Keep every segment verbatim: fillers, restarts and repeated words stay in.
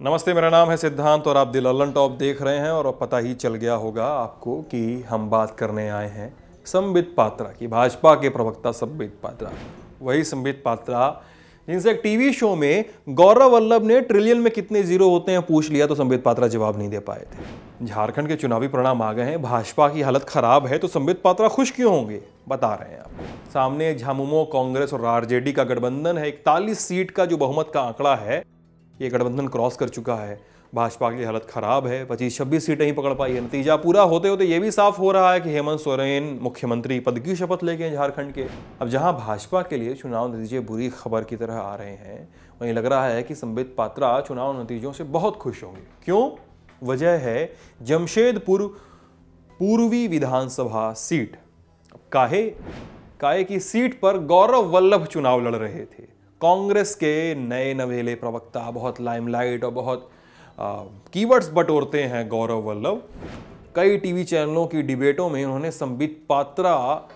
नमस्ते, मेरा नाम है सिद्धांत और आप द लल्लनटॉप देख रहे हैं। और अब पता ही चल गया होगा आपको कि हम बात करने आए हैं संबित पात्रा की, भाजपा के प्रवक्ता संबित पात्रा। वही संबित पात्रा जिनसे एक टीवी शो में गौरव वल्लभ ने ट्रिलियन में कितने जीरो होते हैं पूछ लिया तो संबित पात्रा जवाब नहीं दे पाए थे। झारखंड के चुनावी परिणाम आ गए हैं, भाजपा की हालत खराब है, तो संबित पात्रा खुश क्यों होंगे बता रहे हैं आपको। सामने झामुमो, कांग्रेस और आरजेडी का गठबंधन है। इकतालीस सीट का जो बहुमत का आंकड़ा है ये गठबंधन क्रॉस कर चुका है। भाजपा की हालत खराब है, पच्चीस छब्बीस सीटें ही पकड़ पाई है। नतीजा पूरा होते होते ये भी साफ हो रहा है कि हेमंत सोरेन मुख्यमंत्री पद की शपथ लेके हैं झारखंड के। अब जहां भाजपा के लिए चुनाव नतीजे बुरी खबर की तरह आ रहे हैं, वहीं लग रहा है कि संबित पात्रा चुनाव नतीजों से बहुत खुश होंगे। क्यों? वजह है जमशेदपुर पूर्वी विधानसभा सीट। काहे काहे की सीट पर गौरव वल्लभ चुनाव लड़ रहे थे। कांग्रेस के नए नवेले प्रवक्ता, बहुत लाइमलाइट और बहुत कीवर्ड्स बटोरते हैं गौरव वल्लभ। कई टीवी चैनलों की डिबेटों में उन्होंने संबित पात्रा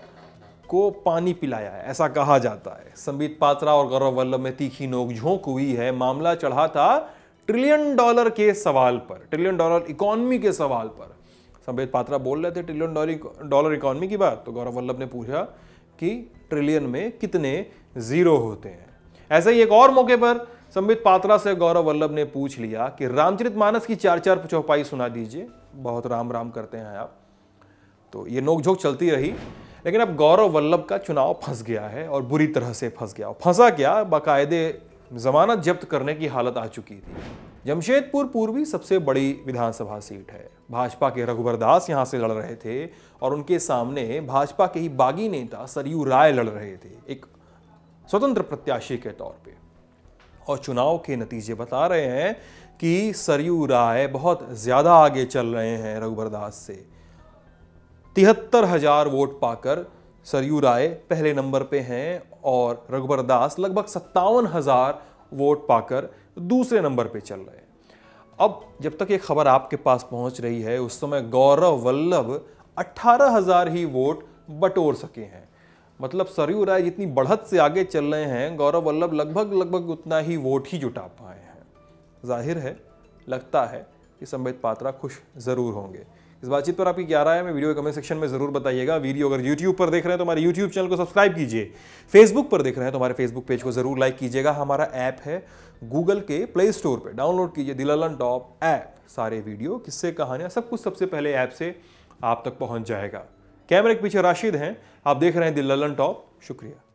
को पानी पिलाया है, ऐसा कहा जाता है। संबित पात्रा और गौरव वल्लभ में तीखी नोकझोंक हुई है। मामला चढ़ा था ट्रिलियन डॉलर के सवाल पर, ट्रिलियन डॉलर इकोनॉमी के सवाल पर। संबित पात्रा बोल रहे थे ट्रिलियन डॉलर इकोनॉमी की बात, तो गौरव वल्लभ ने पूछा कि ट्रिलियन में कितने जीरो होते हैं। ऐसे ही एक और मौके पर संबित पात्रा से गौरव वल्लभ ने पूछ लिया कि रामचरितमानस की चार चार चौपाई सुना दीजिए, बहुत राम राम करते हैं आप। तो ये नोकझोंक चलती रही, लेकिन अब गौरव वल्लभ का चुनाव फंस गया है और बुरी तरह से फंस गया। फंसा क्या, बाकायदे जमानत जब्त करने की हालत आ चुकी थी। जमशेदपुर पूर्वी सबसे बड़ी विधानसभा सीट है। भाजपा के रघुबर दास यहां से लड़ रहे थे और उनके सामने भाजपा के ही बागी नेता सरयू राय लड़ रहे थे, एक स्वतंत्र प्रत्याशी के तौर पे। और चुनाव के नतीजे बता रहे हैं कि सरयू राय बहुत ज्यादा आगे चल रहे हैं रघुबर दास से। तिहत्तर हजार वोट पाकर सरयू राय पहले नंबर पे हैं और रघुबर दास लगभग सत्तावन हजार वोट पाकर दूसरे नंबर पे चल रहे हैं। अब जब तक ये खबर आपके पास पहुंच रही है, उस समय गौरव वल्लभ अठारह हजार ही वोट बटोर सके हैं। मतलब सरयू राय जितनी बढ़त से आगे चल रहे हैं, गौरव वल्लभ लगभग लगभग उतना ही वोट ही जुटा पाए हैं। जाहिर है, लगता है कि संबित पात्रा खुश जरूर होंगे। इस बातचीत पर आपकी क्या राय है, मैं वीडियो के कमेंट सेक्शन में जरूर बताइएगा। वीडियो अगर यूट्यूब पर देख रहे हैं तो हमारे यूट्यूब चैनल को सब्सक्राइब कीजिए। फेसबुक पर देख रहे हैं तो हमारे फेसबुक पेज को जरूर लाइक कीजिएगा। हमारा ऐप है गूगल के प्ले स्टोर पर, डाउनलोड कीजिए द लल्लनटॉप ऐप। सारे वीडियो, किस्से, कहानियां, सब कुछ सबसे पहले ऐप से आप तक पहुंच जाएगा। कैमरे के पीछे राशिद हैं, आप देख रहे हैं द लल्लनटॉप। शुक्रिया।